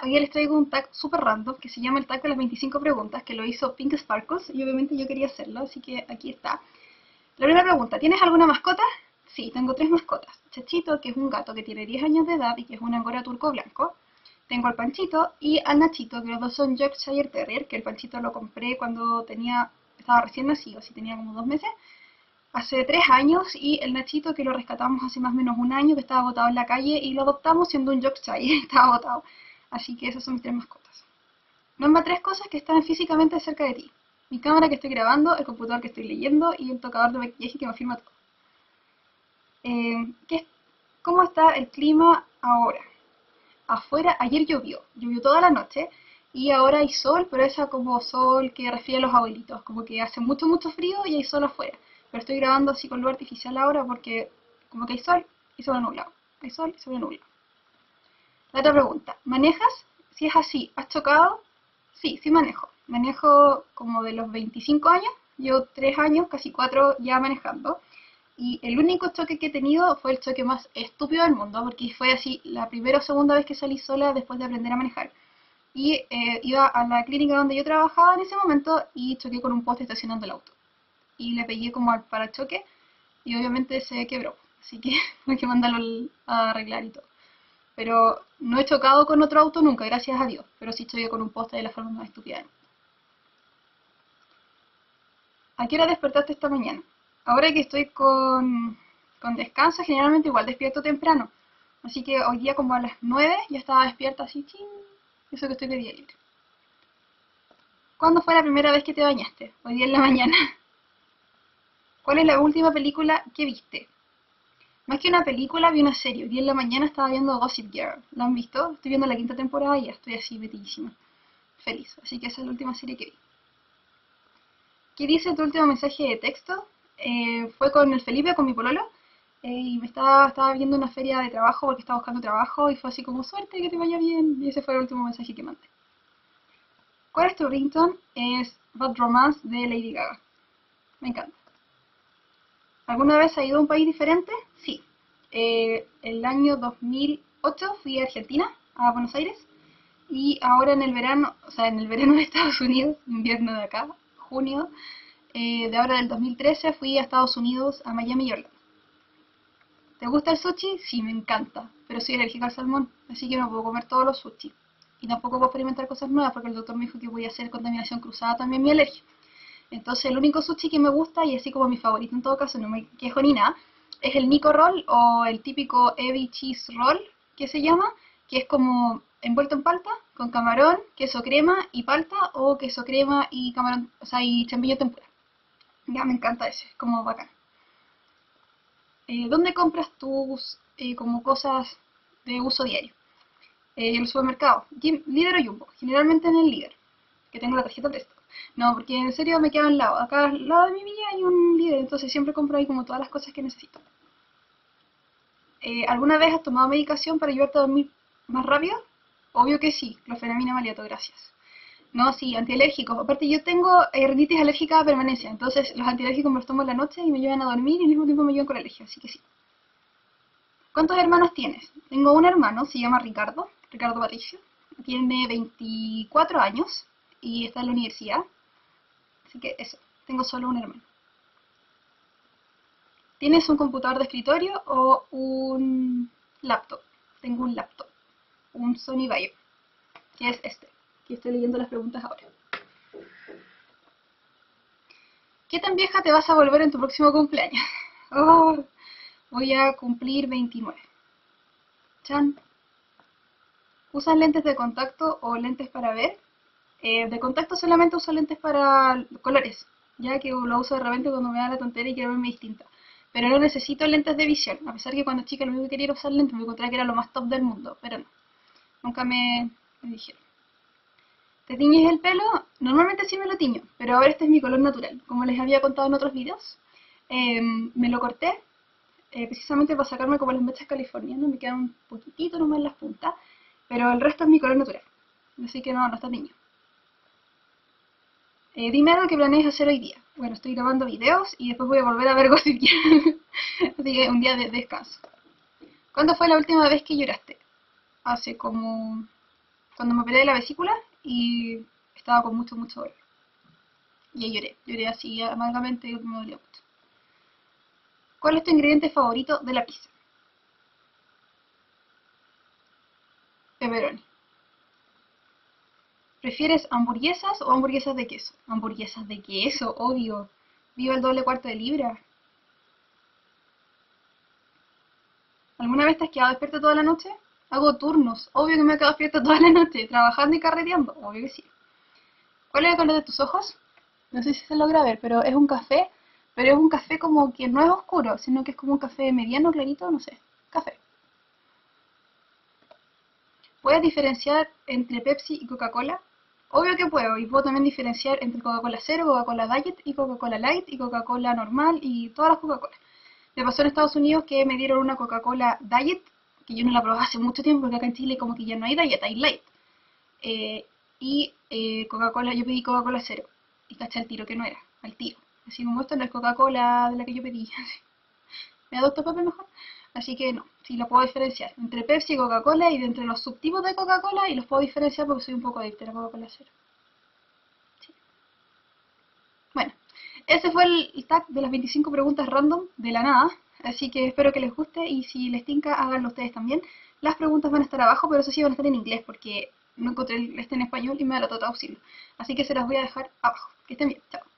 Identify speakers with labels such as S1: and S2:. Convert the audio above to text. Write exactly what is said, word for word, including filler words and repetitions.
S1: hoy día les traigo un tag super random que se llama el tag de las veinticinco preguntas, que lo hizo Pink Sparkles y obviamente yo quería hacerlo, así que aquí está. La primera pregunta, ¿tienes alguna mascota? Sí, tengo tres mascotas. Chachito, que es un gato que tiene diez años de edad y que es un angora turco blanco. Tengo al Panchito y al Nachito, que los dos son Yorkshire Terrier, que el Panchito lo compré cuando tenía, estaba recién nacido, así tenía como dos meses. Hace tres años, y el Nachito que lo rescatamos hace más o menos un año, que estaba botado en la calle y lo adoptamos siendo un Yorkshire, estaba botado. Así que esas son mis tres mascotas. Nombra tres cosas que están físicamente cerca de ti. Mi cámara que estoy grabando, el computador que estoy leyendo y el tocador de maquillaje que me firma todo. Eh, ¿qué, ¿Cómo está el clima ahora? Afuera, ayer llovió, llovió toda la noche y ahora hay sol, pero esa como sol que refiere a los abuelitos, como que hace mucho mucho frío y hay sol afuera. Pero estoy grabando así con luz artificial ahora porque como que hay sol y se ve nublado. Hay sol y se ve nublado. La otra pregunta, ¿manejas? Si es así, ¿has chocado? Sí, sí manejo. Manejo como de los veinticinco años, llevo tres años, casi cuatro ya manejando. Y el único choque que he tenido fue el choque más estúpido del mundo, porque fue así la primera o segunda vez que salí sola después de aprender a manejar. Y eh, iba a la clínica donde yo trabajaba en ese momento y choqué con un poste estacionando el auto. Y le pegué como al parachoque y obviamente se quebró. Así que tuve que mandarlo a arreglar y todo. Pero no he chocado con otro auto nunca, gracias a Dios. Pero sí choqué con un poste de la forma más estúpida del mundo. ¿A qué hora despertaste esta mañana? Ahora que estoy con, con descanso, generalmente igual despierto temprano. Así que hoy día como a las nueve ya estaba despierta así, ching. Eso que estoy de día libre. ¿Cuándo fue la primera vez que te bañaste? Hoy día en la mañana. ¿Cuál es la última película que viste? Más que una película, vi una serie. Hoy día en la mañana estaba viendo Gossip Girl. ¿La han visto? Estoy viendo la quinta temporada y ya estoy así metidísima. Feliz. Así que esa es la última serie que vi. ¿Qué dice tu último mensaje de texto? Eh, fue con el Felipe, con mi pololo. Eh, y me estaba, estaba viendo una feria de trabajo porque estaba buscando trabajo y fue así como suerte, que te vaya bien. Y ese fue el último mensaje que mandé. ¿Cuál es tu ringtone? Es Bad Romance de Lady Gaga. Me encanta. ¿Alguna vez has ido a un país diferente? Sí. Eh, el año dos mil ocho fui a Argentina, a Buenos Aires. Y ahora en el verano, o sea, en el verano de Estados Unidos, invierno de acá, junio, eh, de ahora del dos mil trece fui a Estados Unidos, a Miami y Orlando. ¿Te gusta el sushi? Sí, me encanta, pero soy alérgica al salmón, así que no puedo comer todos los sushi. Y tampoco puedo experimentar cosas nuevas porque el doctor me dijo que voy a hacer contaminación cruzada también mi alergia. Entonces el único sushi que me gusta, y así como mi favorito en todo caso, no me quejo ni nada, es el Nico Roll o el típico Ebi Cheese Roll, que se llama, que es como envuelto en palta, con camarón, queso crema y palta, o queso crema y camarón, o sea, y champiñón tempura. Ya, me encanta ese, es como bacán. Eh, ¿Dónde compras tus eh, como cosas de uso diario? Eh, en el supermercado, Líder o Jumbo, generalmente en el Líder, que tengo la tarjeta de esto. No, porque en serio me queda al lado. Acá al lado de mi villa hay un Líder, entonces siempre compro ahí como todas las cosas que necesito. Eh, ¿Alguna vez has tomado medicación para ayudarte a dormir más rápido? Obvio que sí, clofenamina maleato, gracias. No, sí, antialérgicos. Aparte yo tengo eh, rinitis alérgica a permanencia, entonces los antialérgicos me los tomo en la noche y me ayudan a dormir y al mismo tiempo me ayudan con la alergia, así que sí. ¿Cuántos hermanos tienes? Tengo un hermano, se llama Ricardo, Ricardo Patricio. Tiene veinticuatro años y está en la universidad. Así que eso, tengo solo un hermano. ¿Tienes un computador de escritorio o un laptop? Tengo un laptop, un Sony Vaio, que es este. Aquí estoy leyendo las preguntas ahora. ¿Qué tan vieja te vas a volver en tu próximo cumpleaños? Oh, voy a cumplir veintinueve. Chan. ¿Usas lentes de contacto o lentes para ver? Eh, de contacto solamente uso lentes para colores, ya que lo uso de repente cuando me da la tontería y quiero verme distinta. Pero no necesito lentes de visión, a pesar que cuando chica lo único que quería era usar lentes, me encontraba que era lo más top del mundo, pero no. Nunca me, me dijeron. ¿Te tiñes el pelo? Normalmente sí me lo tiño, pero ahora este es mi color natural. Como les había contado en otros videos, eh, me lo corté eh, precisamente para sacarme como las mechas californianas, me quedan un poquitito nomás en las puntas, pero el resto es mi color natural, así que no, no está tiño. Eh, dime algo que planees hacer hoy día. Bueno, estoy grabando videos y después voy a volver a ver Gossip Girl. Así que un día de descanso. ¿Cuándo fue la última vez que lloraste? Hace como cuando me operé de la vesícula y estaba con mucho, mucho dolor. Y ahí lloré, lloré así amargamente y me dolió mucho. ¿Cuál es tu ingrediente favorito de la pizza? Pepperoni. ¿Prefieres hamburguesas o hamburguesas de queso? Hamburguesas de queso, obvio. Viva el doble cuarto de libra. ¿Alguna vez te has quedado despierta toda la noche? Hago turnos. Obvio que me he quedado despierta toda la noche, trabajando y carreteando. Obvio que sí. ¿Cuál es el color de tus ojos? No sé si se logra ver, pero es un café. Pero es un café como que no es oscuro, sino que es como un café mediano, clarito, no sé. Café. ¿Puedes diferenciar entre Pepsi y Coca-Cola? Obvio que puedo, y puedo también diferenciar entre Coca-Cola Cero, Coca-Cola Diet y Coca-Cola Light y Coca-Cola normal y todas las Coca-Colas. Me pasó en Estados Unidos que me dieron una Coca-Cola Diet, que yo no la probé hace mucho tiempo, porque acá en Chile como que ya no hay Diet, hay Light. Eh, y eh, Coca-Cola, yo pedí Coca-Cola Cero, y caché al tiro que no era, al tiro. Así como esto no es Coca-Cola de la que yo pedí. ¿Me adopto papel mejor? Así que no, sí lo puedo diferenciar entre Pepsi y Coca-Cola y de entre los subtipos de Coca-Cola y los puedo diferenciar porque soy un poco adicta a la Coca-Cola Cero. Sí. Bueno, ese fue el tag de las veinticinco preguntas random de la nada, así que espero que les guste y si les tinca háganlo ustedes también. Las preguntas van a estar abajo, pero eso sí van a estar en inglés porque no encontré este en español y me da la tota traducirlo. Así que se las voy a dejar abajo. Que estén bien, chao.